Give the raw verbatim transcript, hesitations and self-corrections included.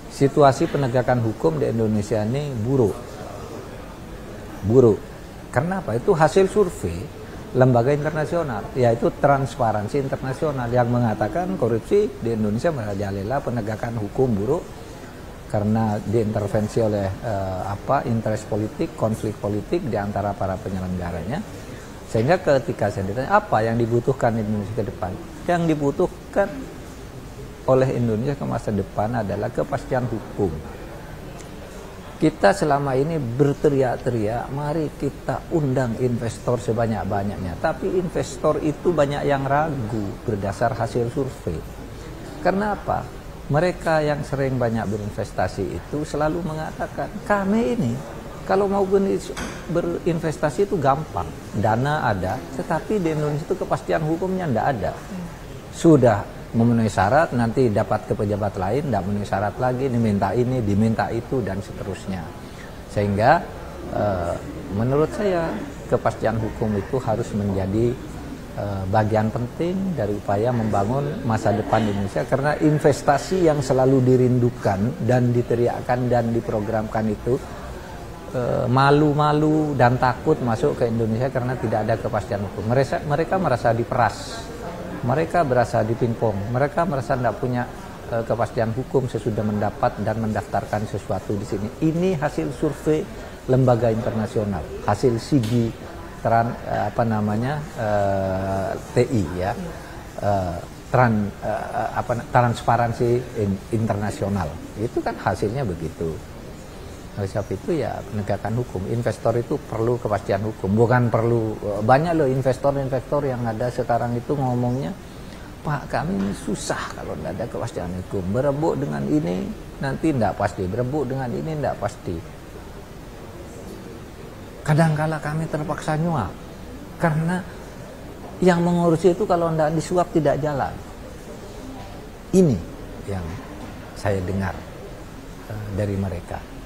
situasi penegakan hukum di Indonesia ini buruk. Buruk. Karena apa? Itu hasil survei lembaga internasional, yaitu Transparansi Internasional, yang mengatakan korupsi di Indonesia merajalela, penegakan hukum buruk karena diintervensi oleh eh, apa interest politik, konflik politik di antara para penyelenggaranya. Sehingga ketika saya ditanya apa yang dibutuhkan Indonesia ke depan, yang dibutuhkan oleh Indonesia ke masa depan adalah kepastian hukum. Kita selama ini berteriak-teriak, mari kita undang investor sebanyak-banyaknya. Tapi investor itu banyak yang ragu berdasar hasil survei. Karena apa? Mereka yang sering banyak berinvestasi itu selalu mengatakan, kami ini kalau mau berinvestasi itu gampang. Dana ada, tetapi di Indonesia itu kepastian hukumnya tidak ada. Sudah memenuhi syarat, nanti dapat ke pejabat lain, tidak memenuhi syarat lagi, diminta ini, diminta itu, dan seterusnya. Sehingga eh, menurut saya kepastian hukum itu harus menjadi eh, bagian penting dari upaya membangun masa depan Indonesia, karena investasi yang selalu dirindukan dan diteriakkan dan diprogramkan itu malu-malu dan takut masuk ke Indonesia karena tidak ada kepastian hukum. Mereka, mereka merasa diperas, mereka merasa dipingpong, mereka merasa tidak punya uh, kepastian hukum sesudah mendapat dan mendaftarkan sesuatu di sini. Ini hasil survei lembaga internasional, hasil S I G I tran, uh, apa namanya uh, T I ya, uh, tran, uh, apa, Transparansi Internasional. Itu kan hasilnya begitu. Oleh sebab itu ya penegakan hukum. Investor itu perlu kepastian hukum, bukan perlu. Banyak loh investor-investor yang ada sekarang itu ngomongnya, Pak, kami ini susah kalau tidak ada kepastian hukum. Berebut dengan ini nanti tidak pasti, berebut dengan ini tidak pasti. Kadang-kala kami terpaksa nyuap karena yang mengurusi itu kalau tidak disuap tidak jalan. Ini yang saya dengar uh, dari mereka.